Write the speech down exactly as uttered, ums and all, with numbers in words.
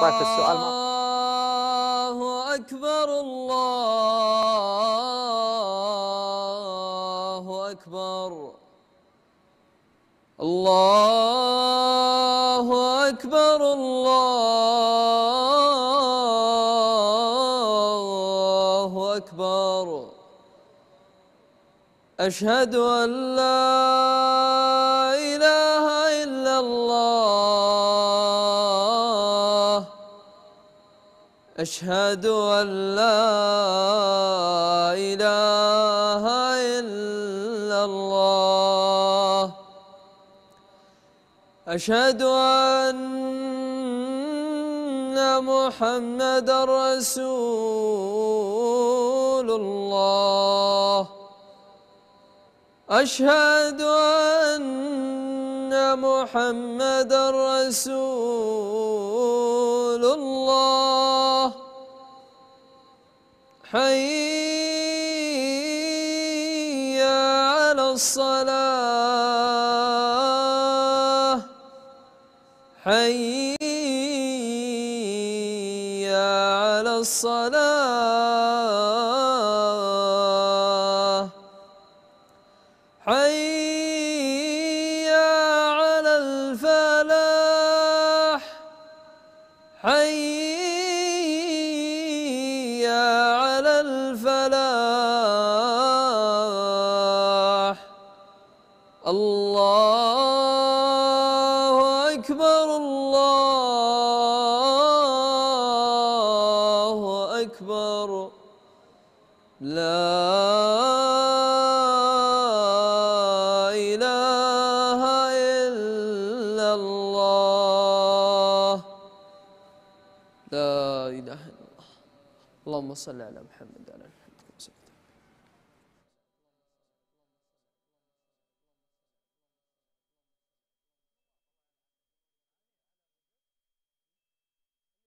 طيب السؤال ما الله أكبر الله أكبر الله أكبر الله أكبر أشهد أن لا إله إلا الله أشهد أن لا إله إلا الله أشهد أن محمدًا رسول الله أشهد أن محمدًا رسول الله حي على الصلاة حي على الصلاة حي على الفلاح حي على الفلاح الله أكبر الله أكبر لا إله إلا الله لا إله إلا الله اللهم صل على محمد وعلى آله